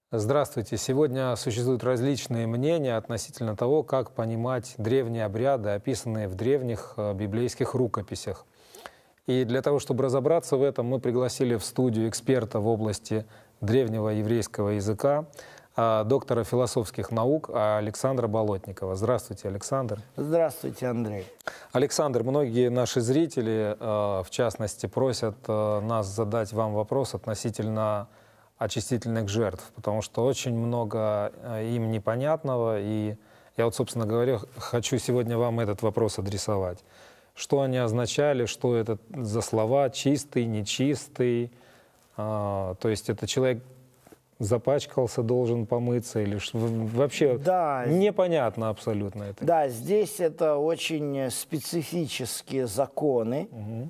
Здравствуйте. Сегодня существуют различные мнения относительно того, как понимать древние обряды, описанные в древних библейских рукописях. И для того, чтобы разобраться в этом, мы пригласили в студию эксперта в области древнего еврейского языка, доктора философских наук Александра Болотникова. Здравствуйте, Александр. Здравствуйте, Андрей. Александр, многие наши зрители, в частности, просят нас задать вам вопрос относительно очистительных жертв, потому что очень много им непонятного, и я вот, собственно говоря, хочу сегодня вам этот вопрос адресовать. Что они означали, что это за слова, чистый, нечистый, то есть это человек запачкался, должен помыться, или вообще непонятно абсолютно это. Да, здесь это очень специфические законы,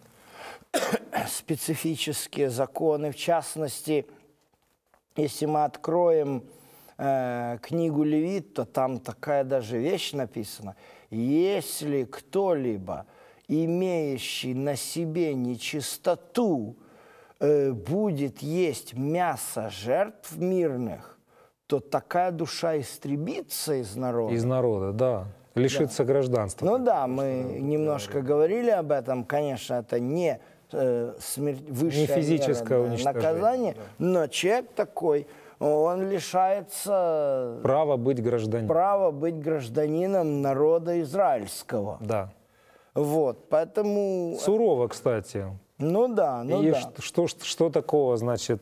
специфические законы, в частности, если мы откроем книгу Левит, то там такая даже вещь написана. Если кто-либо, имеющий на себе нечистоту, будет есть мясо жертв мирных, то такая душа истребится из народа. Из народа, да. Лишится гражданства. Ну да, мы немножко говорили об этом. Конечно, это не высшее физическое наказание, но человек такой, он лишается права быть гражданином. Права быть гражданином народа израильского. Да. Вот, поэтому... Сурово, кстати. Ну да, И что такого, значит,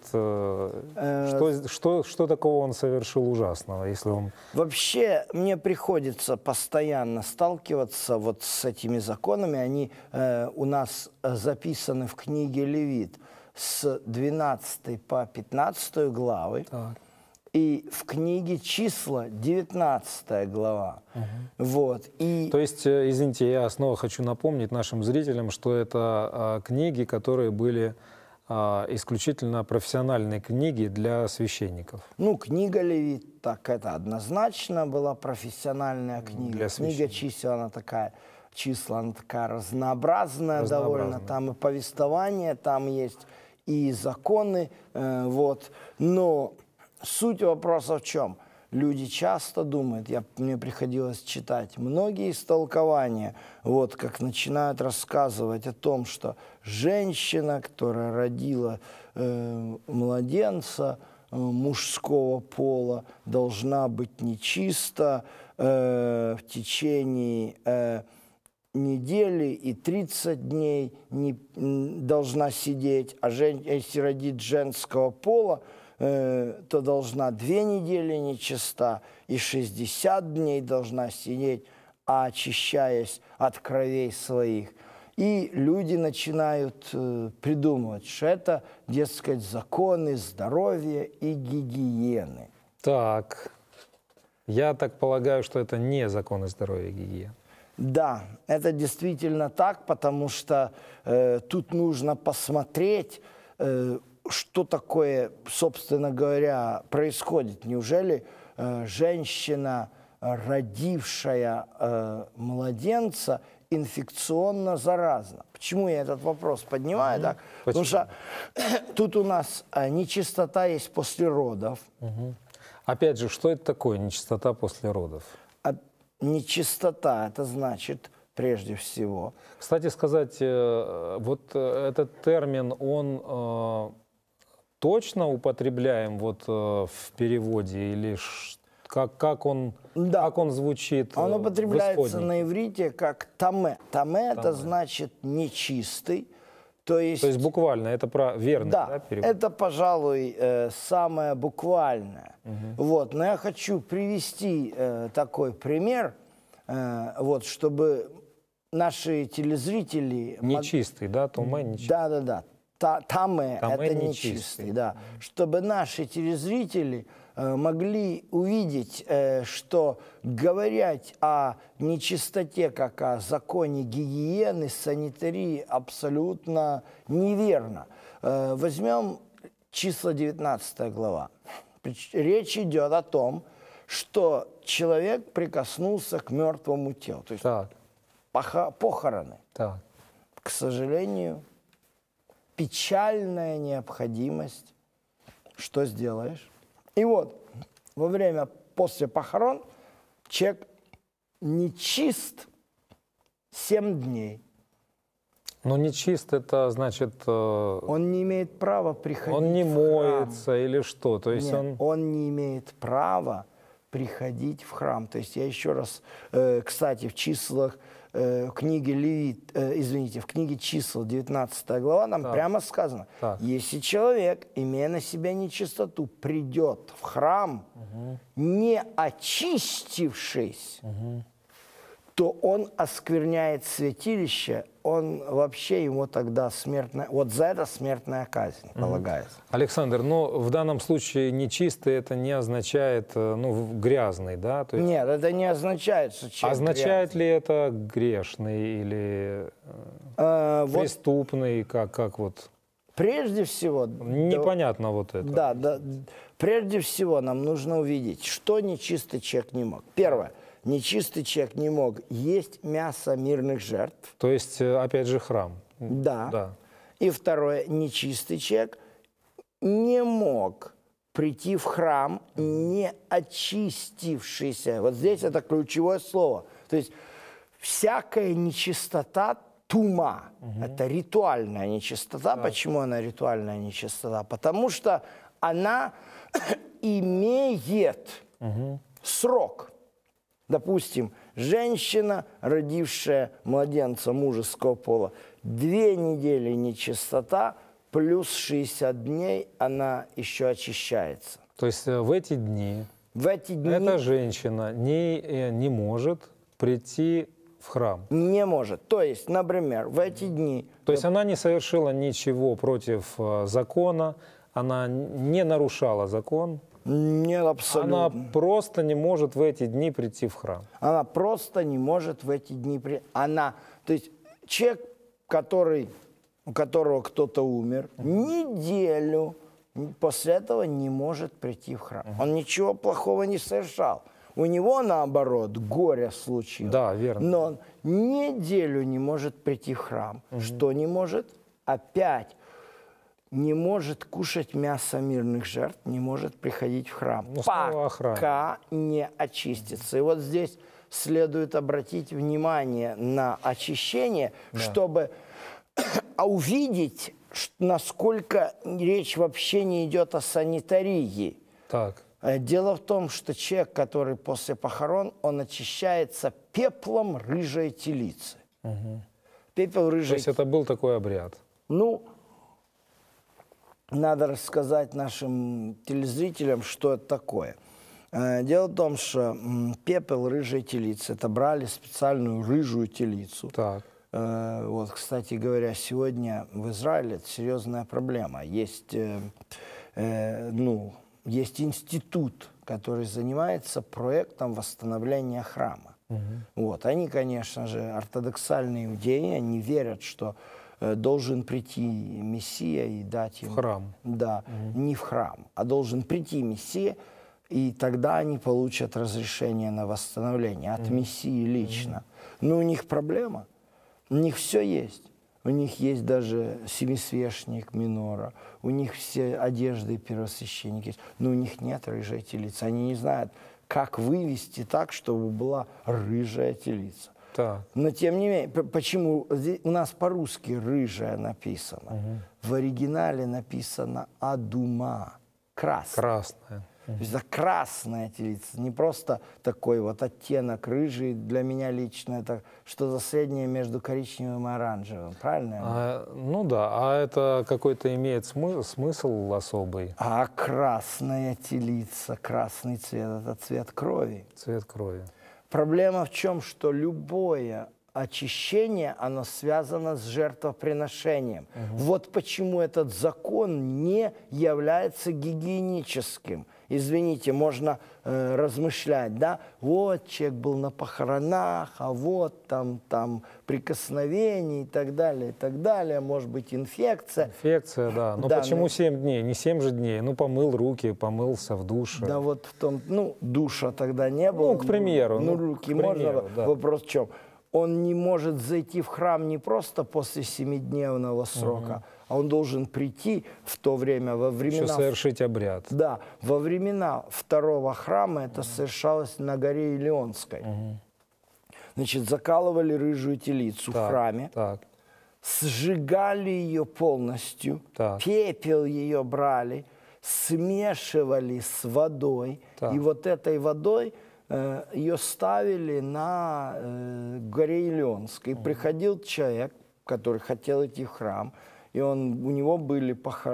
что такого он совершил ужасного, если он... Вообще, мне приходится постоянно сталкиваться вот с этими законами. Они у нас записаны в книге Левит с 12 по 15 главы. Так. И в книге Числа 19 глава. Вот, То есть, извините, я снова хочу напомнить нашим зрителям, что это книги, которые были исключительно профессиональные книги для священников. Ну, книга Левит, так это однозначно была профессиональная книга. Книга Чисел, она такая, Числа, она такая разнообразная довольно. Там и повествование, там есть и законы, вот. Но суть вопроса в чем? Люди часто думают, мне приходилось читать многие истолкования, вот как начинают рассказывать о том, что женщина, которая родила младенца мужского пола, должна быть нечиста в течение недели и 30 дней не должна сидеть, а если родит женского пола, то должна 2 недели нечиста и 60 дней должна сидеть, очищаясь от кровей своих. И люди начинают придумывать, что это, дескать, законы здоровья и гигиены. Так, я так полагаю, что это не законы здоровья и гигиены. Да, это действительно так, потому что тут нужно посмотреть, что такое, собственно говоря, происходит. Неужели женщина, родившая младенца, инфекционно заразна? Почему я этот вопрос поднимаю? Так? Потому что тут у нас нечистота есть после родов. Опять же, что это такое нечистота после родов? Нечистота, это значит... Прежде всего. Кстати сказать, вот этот термин, он точно употребляем вот в переводе или как он звучит? Он употребляется на иврите как таме. Таме это значит нечистый. То есть буквально, это верный, да, перевод? Это, пожалуй, самое буквальное. Вот, но я хочу привести такой пример, вот, чтобы наши телезрители... Нечистый, да? Томе нечистый. Да. Таме это нечистый, да. Чтобы наши телезрители могли увидеть, что говорить о нечистоте как о законе гигиены, санитарии абсолютно неверно. Возьмем Числа 19 глава. Речь идет о том, что человек прикоснулся к мертвому телу. То есть похороны. Так. К сожалению, печальная необходимость. Что сделаешь? И вот во время, после похорон, человек нечист 7 дней. Но нечист, это значит... Он не имеет права приходить он не в моется храм. или что? То есть Нет, он не имеет права приходить в храм. То есть я еще раз, кстати, в числах книги Левит, извините, в книге чисел 19 глава нам прямо сказано, если человек, имея на себя нечистоту, придет в храм, не очистившись, то он оскверняет святилище, он вообще ему тогда смертная, вот за это смертная казнь полагается. Александр, но в данном случае нечистый это не означает, ну, грязный, да? То есть... Нет, это не означает, что человек означает грязный. ли это грешный или преступный, как вот? Прежде всего... Непонятно вот это. Да, прежде всего нам нужно увидеть, что нечистый человек не мог. Первое. Нечистый человек не мог есть мясо мирных жертв. То есть, опять же, храм. Да. И второе. Нечистый человек не мог прийти в храм, не очистившийся. Вот здесь это ключевое слово. То есть всякая нечистота, тума, это ритуальная нечистота. Почему она ритуальная нечистота? Потому что она имеет срок. Допустим, женщина, родившая младенца мужеского пола, 2 недели нечистота, плюс 60 дней она еще очищается. То есть в эти дни эта женщина не может прийти в храм? Не может. То есть, например, в эти дни... То есть она не совершила ничего против закона, она не нарушала закон? Нет, абсолютно. Она просто не может в эти дни прийти в храм. Она просто не может в эти дни прийти. То есть человек, у которого кто-то умер, неделю после этого не может прийти в храм. Он ничего плохого не совершал. У него, наоборот, горе случилось. Да, верно. Но он неделю не может прийти в храм. Что не может? Опять не может кушать мясо мирных жертв, не может приходить в храм, пока не очистится. И вот здесь следует обратить внимание на очищение, чтобы увидеть, насколько речь вообще не идет о санитарии. Так. Дело в том, что человек, который после похорон, он очищается пеплом рыжей телицы. Пепел рыжей... То есть это был такой обряд? Ну, надо рассказать нашим телезрителям, что это такое. Дело в том, что пепел рыжей телицы, это брали специальную рыжую телицу. Так. Вот, кстати говоря, сегодня в Израиле это серьезная проблема. Есть институт, который занимается проектом восстановления храма. Вот. Они, конечно же, ортодоксальные иудеи, они верят, что должен прийти Мессия и дать им... В храм. Да, не в храм, а должен прийти Мессия, и тогда они получат разрешение на восстановление от Мессии лично. Но у них проблема. У них все есть. У них есть даже семисвешник минора, у них все одежды первосвященники есть, но у них нет рыжей телицы. Они не знают, как вывести так, чтобы была рыжая телица. Так. Но тем не менее, почему здесь у нас по-русски рыжая написано? В оригинале написано адума, красная. Красная. То есть это красная телица, не просто такой вот оттенок рыжий. Для меня лично это что-то среднее между коричневым и оранжевым, правильно? Ну да, а это какой-то имеет смысл особый? А красная телица, красный цвет, это цвет крови. Цвет крови. Проблема в чем, что любое очищение, оно связано с жертвоприношением. Вот почему этот закон не является гигиеническим. Извините, можно размышлять, да, вот человек был на похоронах, а вот там прикосновение и так далее, может быть инфекция. Инфекция, да. Но почему 7 дней? Не 7 же дней. Ну, помыл руки, помылся в душе. Да вот в том, душа тогда не было. Ну, к примеру. Руки можно. Да. Вопрос в чем? он не может зайти в храм не просто после 7-дневного срока, а он должен прийти в то время, во времена... Еще совершить обряд. Да, во времена второго храма это совершалось на горе Илионской. Значит, закалывали рыжую телицу в храме, сжигали ее полностью, пепел ее брали, смешивали с водой, и вот этой водой ее ставили на горе Илионской. И приходил человек, который хотел идти в храм, и у него были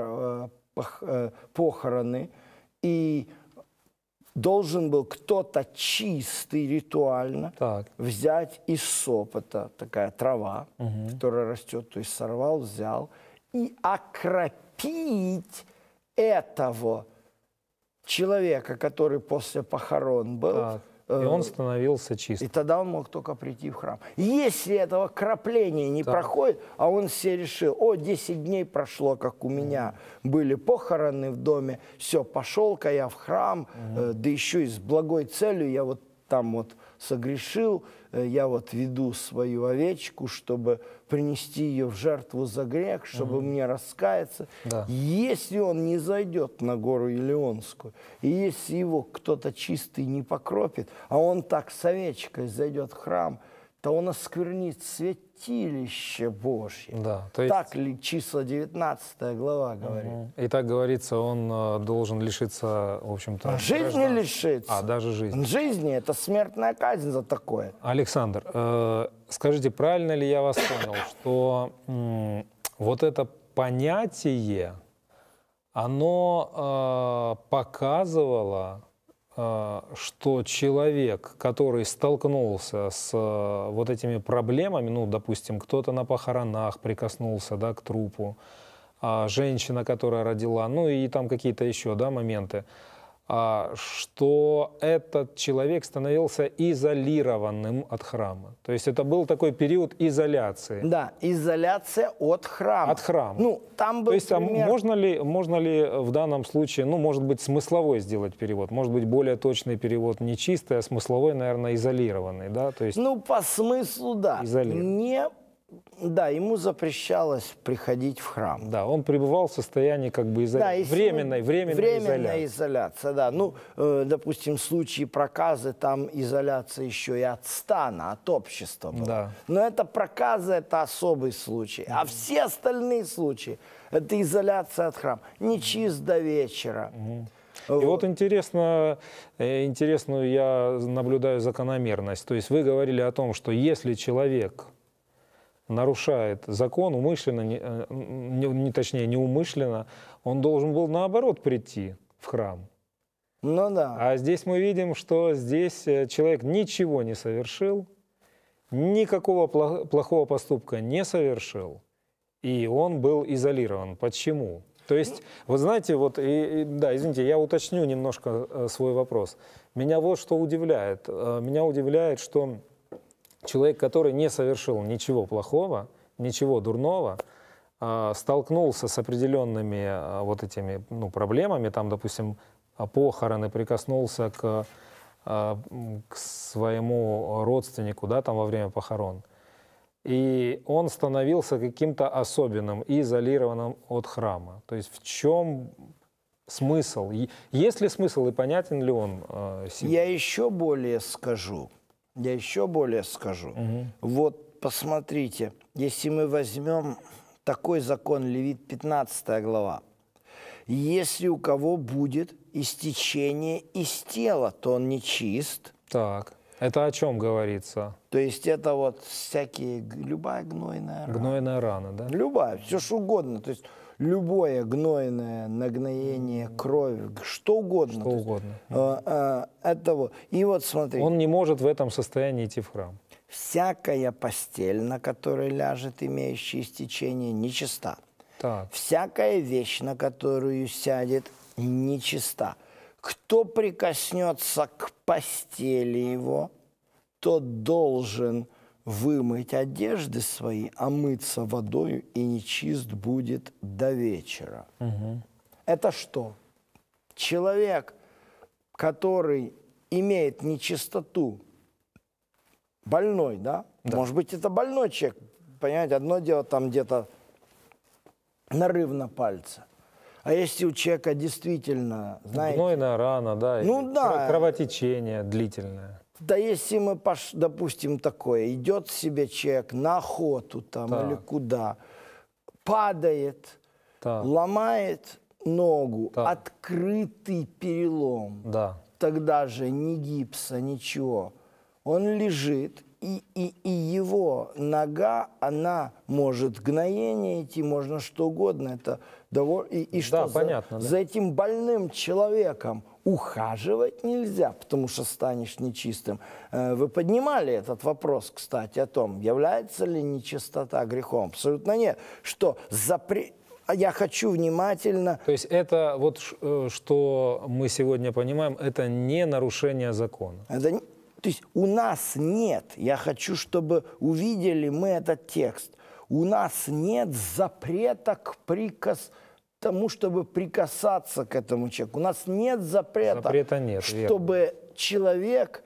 похороны, и должен был кто-то чистый ритуально взять иссоп, это такая трава, которая растет, то есть сорвал, взял, и окропить этого человека, который после похорон был. И он становился чистым. И тогда он мог только прийти в храм. Если этого крапления не проходит, а он себе решил, 10 дней прошло, как у меня были похороны в доме, все, пошел-ка я в храм, да еще и с благой целью, я вот там вот согрешил, я вот веду свою овечку, чтобы принести ее в жертву за грех, чтобы мне раскаяться. Если он не зайдет на гору Илионскую, и если его кто-то чистый не покропит, а он так с овечкой зайдет в храм, то он осквернит святилище Божье. То есть... Так ли числа 19 глава говорит? И так говорится, он должен лишиться, в общем-то... Жизни лишиться. Даже жизни. Жизни — это смертная казнь за такое. Александр, скажите, правильно ли я вас понял, что вот это понятие, оно показывало, что человек, который столкнулся с вот этими проблемами, ну, допустим, кто-то на похоронах прикоснулся, да, к трупу, женщина, которая родила, ну и там какие-то еще, да, моменты, что этот человек становился изолированным от храма. То есть это был такой период изоляции. Да, изоляция от храма. От храма. Ну, там был То есть пример... можно ли в данном случае, ну, может быть, смысловой сделать перевод? Может быть, более точный перевод не чистый, а смысловой, наверное, изолированный, да? То есть ну, по смыслу, да. Да, ему запрещалось приходить в храм. Да, он пребывал в состоянии как бы временной изоляции. Да. Ну, допустим, в случае проказы там изоляция еще и от стана, от общества была. Да. Но это проказа, это особый случай. А все остальные случаи – это изоляция от храма. Нечист до вечера. И вот интересную я наблюдаю закономерность. То есть вы говорили о том, что если человек нарушает закон умышленно, точнее неумышленно, он должен был наоборот прийти в храм. Ну да. А здесь мы видим, что здесь человек ничего не совершил, никакого плохого поступка не совершил, и он был изолирован. Почему? То есть, вы знаете, вот, да, извините, я уточню немножко свой вопрос. Меня вот что удивляет. Меня удивляет, что человек, который не совершил ничего плохого, ничего дурного, столкнулся с определенными вот этими проблемами, там, допустим, похороны, прикоснулся к своему родственнику, да, там, во время похорон, и он становился каким-то особенным, изолированным от храма. То есть в чем смысл? Есть ли смысл и понятен ли он сегодня? Я еще более скажу. Вот посмотрите, если мы возьмем такой закон, Левит 15 глава. Если у кого будет истечение из тела, то он нечист. Так, это о чем говорится? То есть это вот всякие, любая гнойная рана. Гнойная рана, да? Любая, все что угодно. То есть любое гнойное нагноение крови, что угодно. Что угодно. Это вот. И вот смотри. Он не может в этом состоянии идти в храм. Всякая постель, на которой ляжет имеющее истечение, нечиста. Так. Всякая вещь, на которую сядет, нечиста. Кто прикоснется к постели его, тот должен вымыть одежды свои, омыться водою, и нечист будет до вечера. Это что? Человек, который имеет нечистоту больной, да? Может быть, это больной человек. Понимаете, одно дело там где-то нарыв на пальце. А если у человека действительно, знаете... Гнойная рана, да, Ну да. Кровотечение длительное. Да если мы, допустим, такое, идет себе человек на охоту там или куда, падает, ломает ногу, открытый перелом, тогда же ни гипса, ничего. Он лежит, и его нога, она может гноение идти, можно что угодно. Это и что понятно, за этим больным человеком ухаживать нельзя, потому что станешь нечистым. Вы поднимали этот вопрос, кстати, о том, является ли нечистота грехом? Абсолютно нет. Что я хочу внимательно... То есть это вот, что мы сегодня понимаем, это не нарушение закона. То есть у нас нет, я хочу, чтобы увидели мы этот текст, у нас нет запрета к тому, чтобы прикасаться к этому человеку. У нас нет запрета нет, чтобы верно. Человек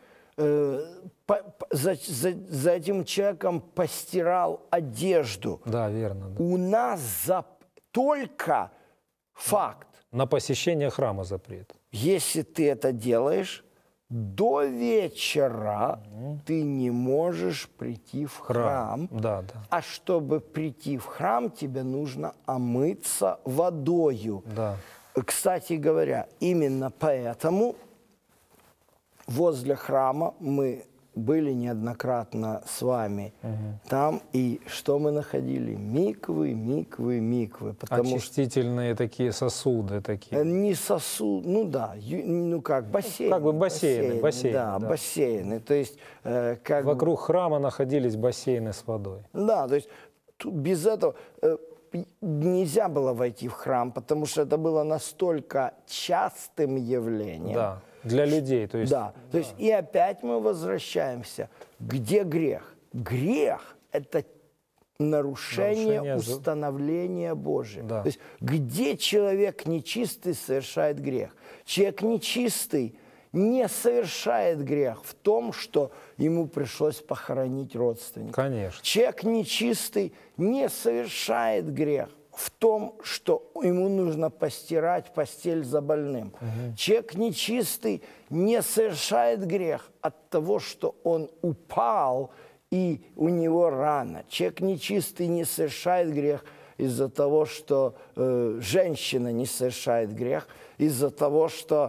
за этим человеком постирал одежду. Да, верно. Да. У нас только факт. На посещение храма запрет. Если ты это делаешь, до вечера ты не можешь прийти в храм. Да. А чтобы прийти в храм, тебе нужно омыться водою. Да. Кстати говоря, именно поэтому возле храма мы были неоднократно с вами там, и что мы находили? Миквы. Очистительные такие сосуды такие. Не сосуд, бассейн. Как бы бассейны. Да, бассейны. То есть, вокруг храма находились бассейны с водой. Да, то есть без этого нельзя было войти в храм, потому что это было настолько частым явлением. Да. Для людей, то есть. Да, то есть и опять мы возвращаемся. Где грех? Грех – это нарушение установления Божия. Да. То есть где человек нечистый совершает грех? Человек нечистый не совершает грех в том, что ему пришлось похоронить родственника. Конечно. Человек нечистый не совершает грех в том, что ему нужно постирать постель за больным. Человек нечистый не совершает грех от того, что он упал и у него рана. Человек нечистый не совершает грех из-за того, что женщина не совершает грех, из-за того, что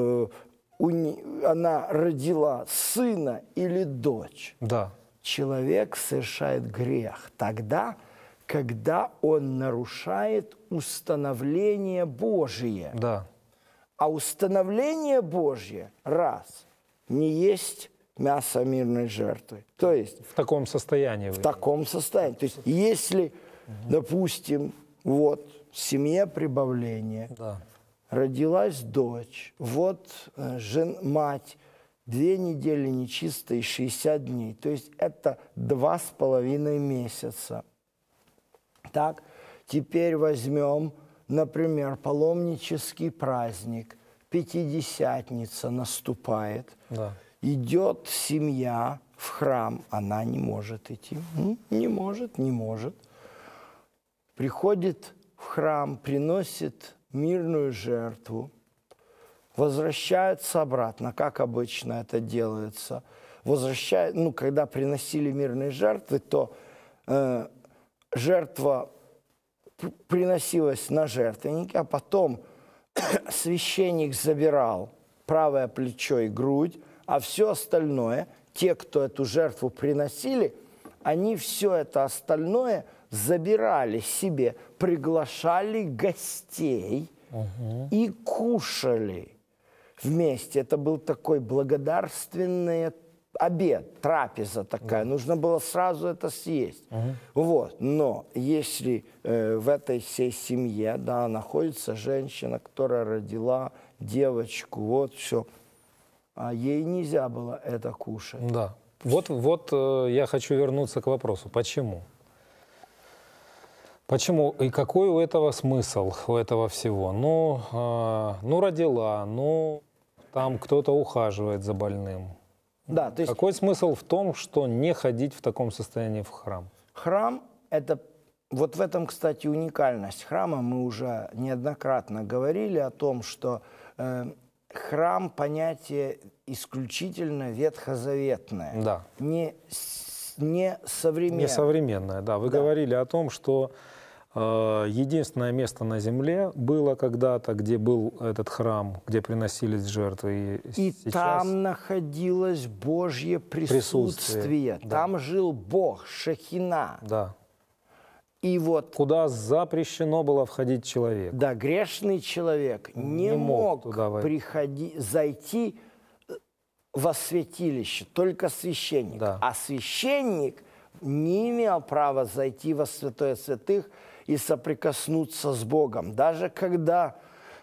она родила сына или дочь. Да. Человек совершает грех тогда, когда он нарушает установление Божие. Да. А установление Божье, не есть мясо мирной жертвы. То есть... В таком состоянии. В таком состоянии. То есть если, допустим, в семье прибавления родилась дочь, мать, 2 недели нечистой, 60 дней. То есть это 2,5 месяца. Так, теперь возьмем, например, паломнический праздник, Пятидесятница наступает, идет семья в храм, она не может идти, не может. Приходит в храм, приносит мирную жертву, возвращаются обратно, как обычно это делается. Когда приносили мирные жертвы, то жертва приносилась на жертвеннике, а потом священник забирал правое плечо и грудь, а все остальное, те, кто эту жертву приносили, они все это остальное забирали себе, приглашали гостей и кушали вместе. Это был такой благодарственный обед, трапеза такая. Нужно было сразу это съесть. Но если в этой всей семье находится женщина, которая родила девочку, все, а ей нельзя было это кушать. Да. Вот я хочу вернуться к вопросу. Почему? Почему и какой у этого смысл, у этого всего? Родила, там кто-то ухаживает за больным. Да, то есть какой смысл в том, что не ходить в таком состоянии в храм? храм – это… Вот в этом, кстати, уникальность храма. Мы уже неоднократно говорили о том, что храм – понятие исключительно ветхозаветное, Да. не современное. Не современное, да. Вы говорили о том, что единственное место на земле было когда-то, где был этот храм, где приносились жертвы. И сейчас там находилось Божье присутствие. Да. Там жил Бог, Шехина. Да. И вот, Куда запрещено было входить человек. да, грешный человек не мог туда зайти во святилище, только священник. Да. А священник не имел права зайти во святое святых и соприкоснуться с Богом. Даже когда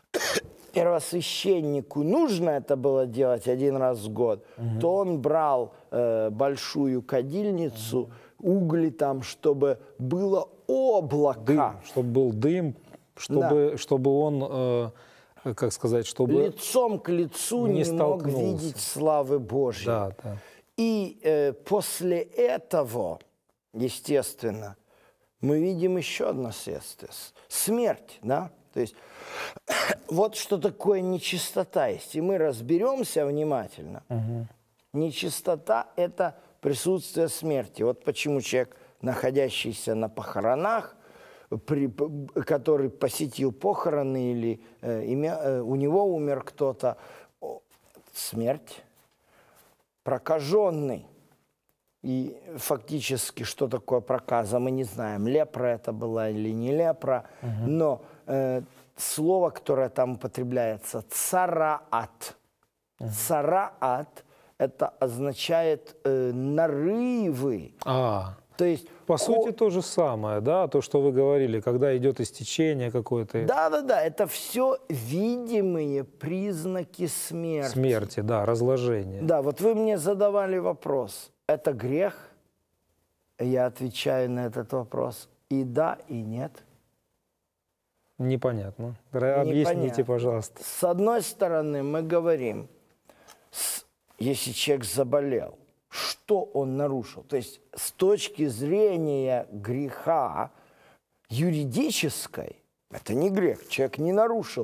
первосвященнику нужно это было делать один раз в год, то он брал большую кадильницу, угли там, чтобы было облако. Дым, чтобы был дым, чтобы он, как сказать, чтобы… Лицом к лицу не мог видеть славы Божьей. Да, да. И после этого, естественно, мы видим еще одно следствие. Смерть, да? То есть вот что такое нечистота. Если мы разберемся внимательно, нечистота – это присутствие смерти. Вот почему человек, находящийся на похоронах, который посетил похороны или у него умер кто-то, смерть, прокаженный. И фактически, что такое проказа, мы не знаем, лепра это была или не лепра, но слово, которое там употребляется, цараат. Цараат – это означает нарывы. То есть, по сути, то же самое, да, то, что вы говорили, когда идет истечение какое-то. Да, это все видимые признаки смерти. Смерти, да, разложения. Да, вот вы мне задавали вопрос. Это грех? Я отвечаю на этот вопрос и да, и нет. Непонятно. Объясните, пожалуйста. С одной стороны, мы говорим, если человек заболел, что он нарушил? То есть с точки зрения греха юридической, это не грех, человек не нарушил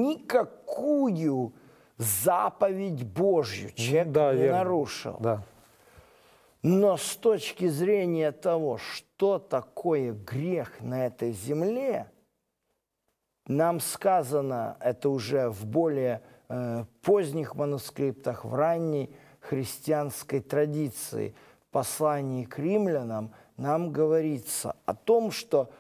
никакую заповедь Божью, человек не нарушил. Да. Но с точки зрения того, что такое грех на этой земле, нам сказано, это уже в более поздних манускриптах, в ранней христианской традиции, в послании к римлянам, нам говорится о том, что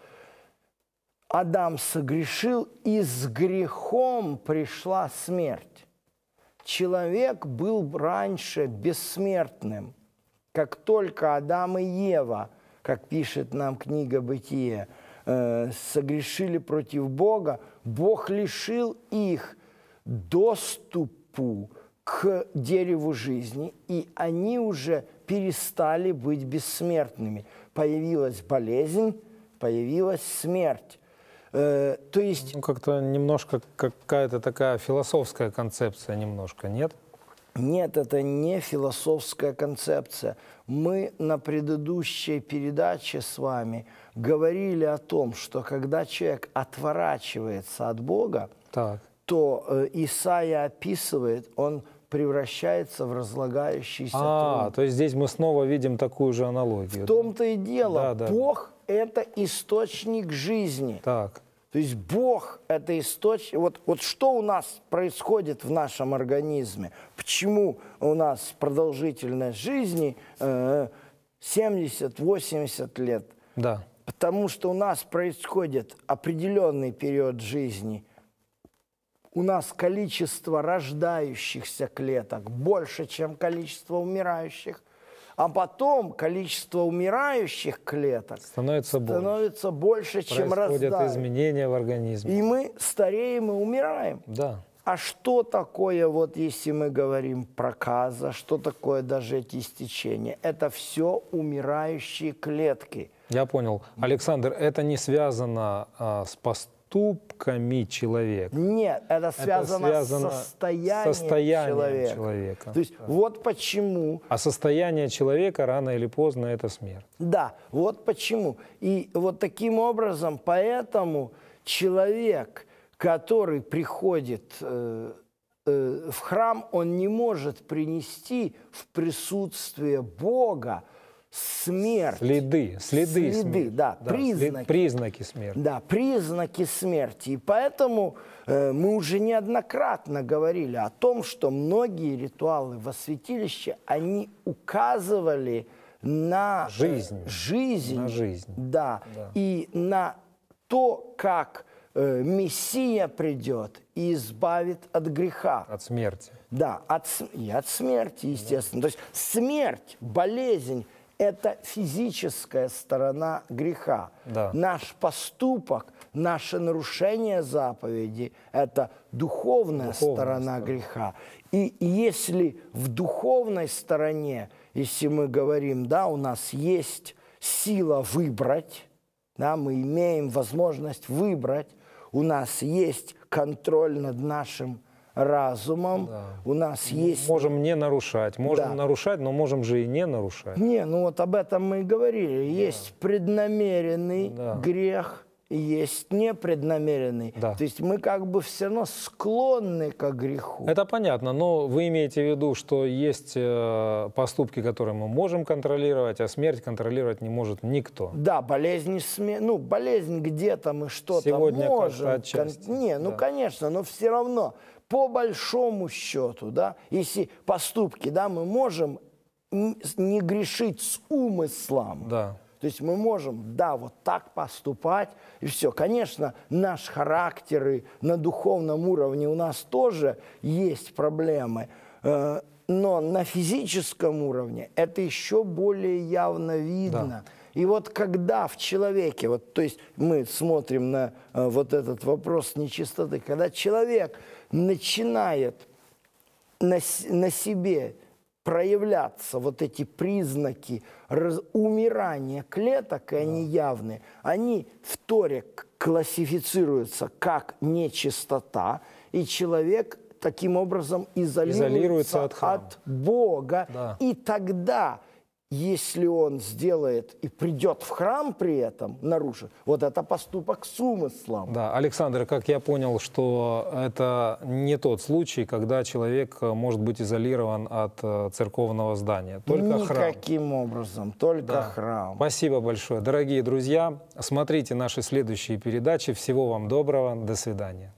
Адам согрешил, и с грехом пришла смерть. Человек был раньше бессмертным. Как только Адам и Ева, как пишет нам книга «Бытие», согрешили против Бога, Бог лишил их доступу к дереву жизни, и они уже перестали быть бессмертными. Появилась болезнь, появилась смерть. То есть… Ну, как-то немножко какая-то такая философская концепция немножко, нет? Нет, это не философская концепция. Мы на предыдущей передаче с вами говорили о том, что когда человек отворачивается от Бога, то Исаия описывает, он превращается в разлагающийся труп. То есть здесь мы снова видим такую же аналогию. В том-то и дело. Бог – это источник жизни. Так. То есть Бог – это источник… Вот что у нас происходит в нашем организме? Почему у нас продолжительность жизни 70-80 лет? Да. Потому что у нас происходит определенный период жизни. У нас количество рождающихся клеток больше, чем количество умирающих. А потом количество умирающих клеток становится больше, чем рождающих. Происходят изменения в организме. И мы стареем и умираем. Да. А что такое, вот если мы говорим проказа, что такое даже эти истечения? Это все умирающие клетки. Я понял. Александр, это не связано с поступками человека. Нет, это связано с состоянием человека. То есть вот почему... А состояние человека рано или поздно — это смерть. Да, вот почему. И вот таким образом, поэтому человек, который приходит в храм, он не может принести в присутствие Бога смерть. Следы смерти. Да, признаки смерти. Да, признаки смерти. И поэтому мы уже неоднократно говорили о том, что многие ритуалы во святилище, они указывали на жизнь. На жизнь. Да, и на то, как Мессия придет и избавит от греха. От смерти. Да, и от смерти, естественно. То есть смерть, болезнь – это физическая сторона греха. Да. Наш поступок, наше нарушение заповеди – это духовная сторона греха. И если в духовной стороне, если мы говорим, да, у нас есть сила выбрать, да, мы имеем возможность выбрать, у нас есть контроль над нашим разумом, у нас есть... Можем не нарушать, можем нарушать, но можем же и не нарушать. Не, ну вот об этом мы и говорили. Есть преднамеренный грех, есть непреднамеренный. Да. То есть мы как бы все равно склонны к греху. Это понятно, но вы имеете в виду, что есть поступки, которые мы можем контролировать, а смерть контролировать не может никто. Да, болезнь, болезнь где-то мы что-то Сегодня можем. отчасти. Конечно, но все равно, по большому счету, да, если поступки, да, мы можем не грешить с умыслом. Да. То есть мы можем, да, вот так поступать, и все. Конечно, наш характер и на духовном уровне у нас тоже есть проблемы, но на физическом уровне это еще более явно видно. Да. И вот когда в человеке, вот, то есть мы смотрим на вот этот вопрос нечистоты, когда человек начинает на себе проявляться вот эти признаки умирания клеток, и они явны, они в Торе классифицируются как нечистота, и человек таким образом изолируется от Бога. Да. И тогда, если он сделает и придет в храм при этом, нарушит, вот это поступок с умыслом. Да, Александр, как я понял, что это не тот случай, когда человек может быть изолирован от церковного здания. Только храм. Никаким образом, только храм. Спасибо большое. Дорогие друзья, смотрите наши следующие передачи. Всего вам доброго. До свидания.